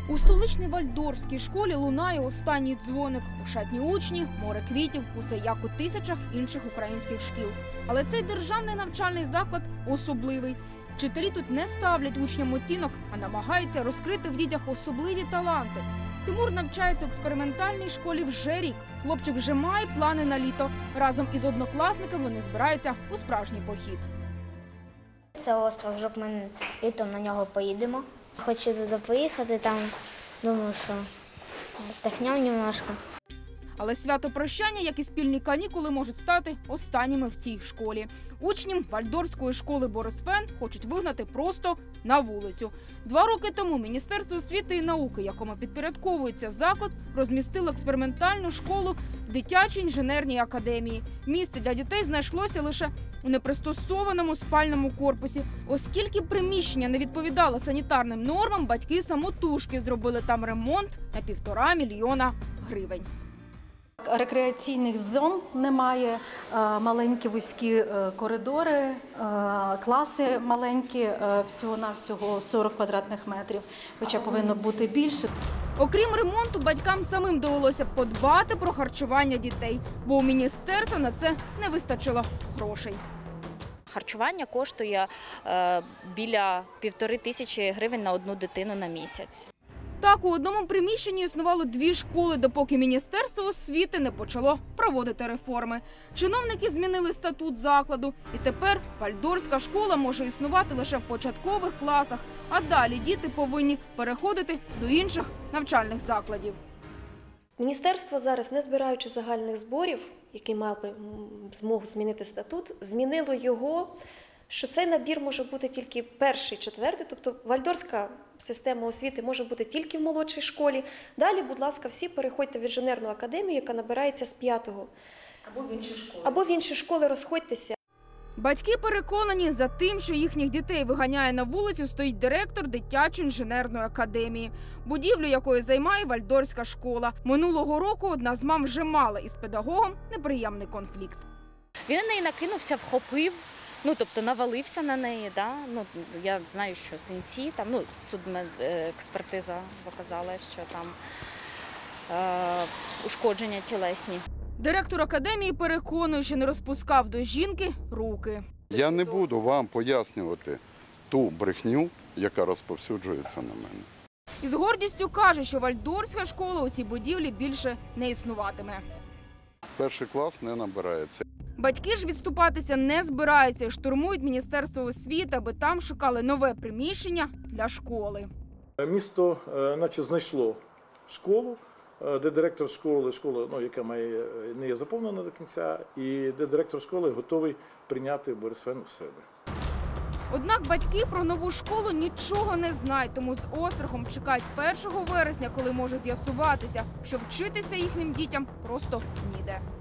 У столичній вальдорфській школі лунає останній дзвоник. Ошатні учні, море квітів, усе як у тисячах інших українських шкіл. Але цей державний навчальний заклад особливий. Вчителі тут не ставлять учням оцінок, а намагаються розкрити в дітях особливі таланти. Тимур навчається у експериментальній школі вже рік. Хлопчик вже має плани на літо. Разом із однокласниками вони збираються у справжній похід. Це остров Жокмен, літом на нього поїдемо. Хочу туди поїхати, там, думаю, що вдихнемо немножко. Але свято прощання, як і спільні канікули, можуть стати останніми в цій школі. Учнів вальдорфської школи Борисфен хочуть вигнати просто на вулицю. 2 роки тому Міністерство освіти і науки, якому підпорядковується заклад, розмістило експериментальну школу в дитячій інженерній академії. Місце для дітей знайшлося лише у непристосованому спальному корпусі. Оскільки приміщення не відповідало санітарним нормам, батьки самотужки зробили там ремонт на 1,5 мільйона гривень. Рекреаційних зон немає, маленькі вузькі коридори, класи маленькі, всього-навсього 40 квадратних метрів, хоча повинно бути більше. Окрім ремонту, батькам самим довелося подбати про харчування дітей, бо у міністерства на це не вистачило грошей. Харчування коштує біля 1500 гривень на одну дитину на місяць. Так, у одному приміщенні існувало 2 школи, допоки Міністерство освіти не почало проводити реформи. Чиновники змінили статут закладу, і тепер вальдорфська школа може існувати лише в початкових класах, а далі діти повинні переходити до інших навчальних закладів. Міністерство зараз, не збираючи загальних зборів, який мав би змогу змінити статут, змінило його, що цей набір може бути тільки 1-й, 4-й, тобто вальдорфська система освіти може бути тільки в молодшій школі. Далі, будь ласка, всі переходьте в інженерну академію, яка набирається з 5-го. Або в інші школи розходьтеся. Батьки переконані, за тим, що їхніх дітей виганяє на вулицю, стоїть директор дитячої інженерної академії, будівлю якої займає вальдорфська школа. Минулого року одна з мам вже мала із педагогом неприємний конфлікт. Він на неї накинувся, вхопив, тобто навалився на неї. Да? Я знаю, що синці, судмедекспертиза показала, що там ушкодження тілесні. Директор академії переконує, що не розпускав до жінки руки. Я не буду вам пояснювати ту брехню, яка розповсюджується на мене. І з гордістю каже, що вальдорфська школа у цій будівлі більше не існуватиме. 1-й клас не набирається. Батьки ж відступатися не збираються і штурмують Міністерство освіти, аби там шукали нове приміщення для школи. Місто наче знайшло школу, де директор школи, яка не є заповнена до кінця, і де директор школи готовий прийняти Борисфен в себе. Однак батьки про нову школу нічого не знають, тому з острахом чекають 1 вересня, коли може з'ясуватися, що вчитися їхнім дітям просто ніде.